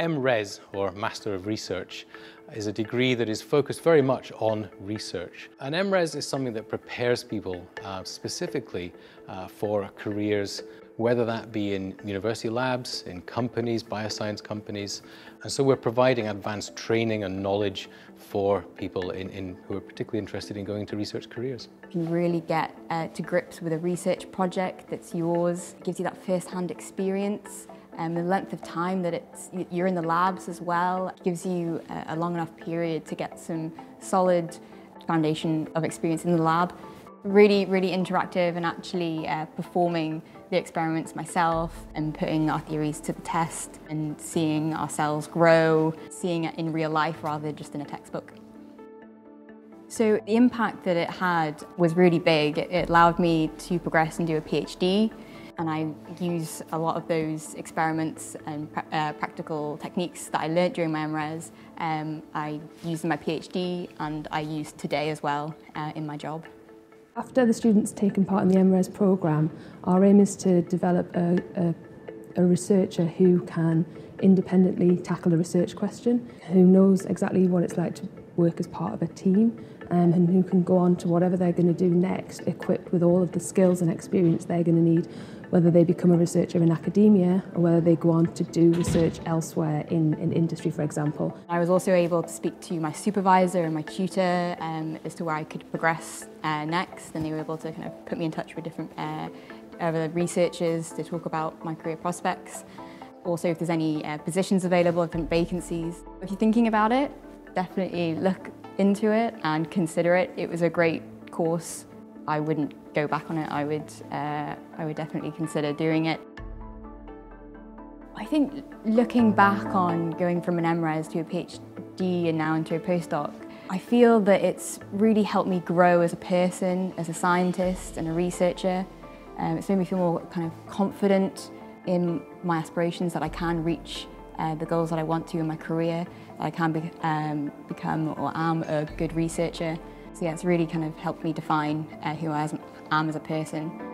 MRes, or Master of Research, is a degree that is focused very much on research. And MRes is something that prepares people specifically for careers, whether that be in university labs, in companies, bioscience companies. And so we're providing advanced training and knowledge for people who are particularly interested in going into research careers. You really get to grips with a research project that's yours. It gives you that first-hand experience. The length of time that you're in the labs as well. It gives you a long enough period to get some solid foundation of experience in the lab. Really, really interactive, and actually performing the experiments myself and putting our theories to the test and seeing our cells grow, seeing it in real life rather than just in a textbook. So the impact that it had was really big. It allowed me to progress and do a PhD. And I use a lot of those experiments and practical techniques that I learnt during my MRes. I use in my PhD, and I use today as well in my job. After the students taking part in the MRes programme, our aim is to develop a researcher who can independently tackle a research question, who knows exactly what it's like to work as part of a team, and who can go on to whatever they're going to do next, equipped with all of the skills and experience they're going to need, whether they become a researcher in academia or whether they go on to do research elsewhere in industry, for example. I was also able to speak to my supervisor and my tutor as to where I could progress next, and they were able to kind of put me in touch with different other researchers to talk about my career prospects. Also, if there's any positions available, different vacancies. If you're thinking about it, definitely look into it and consider it. It was a great course. I wouldn't go back on it. I would definitely consider doing it. I think looking back on going from an MRes to a PhD and now into a postdoc, I feel that it's really helped me grow as a person, as a scientist and a researcher. It's made me feel more kind of confident in my aspirations, that I can reach the goals that I want to in my career, that I can become or am a good researcher. So yeah, it's really kind of helped me define who I am as a person.